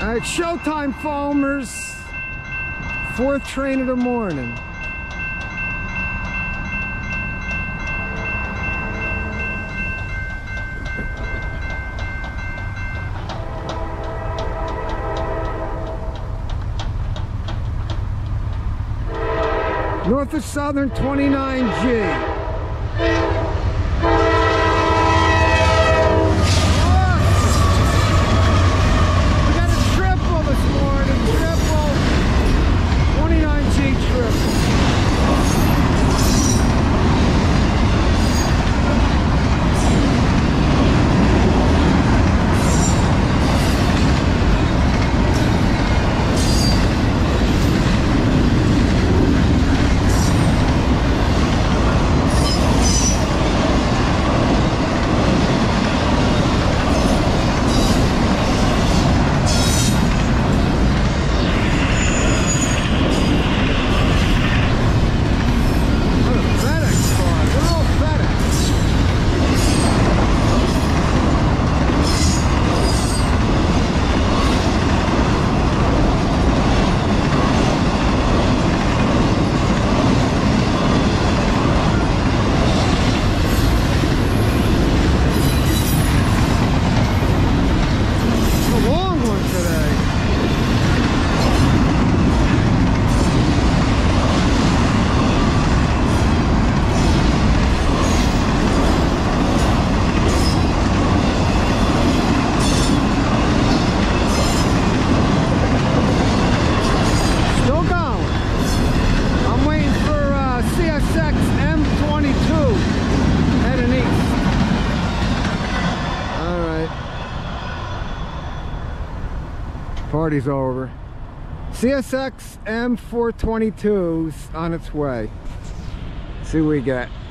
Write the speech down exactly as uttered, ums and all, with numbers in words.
All right, showtime, foamers. Fourth train of the morning. North of Southern twenty-nine G. Party's over. C S X M four twenty-two's on its way. See what we get.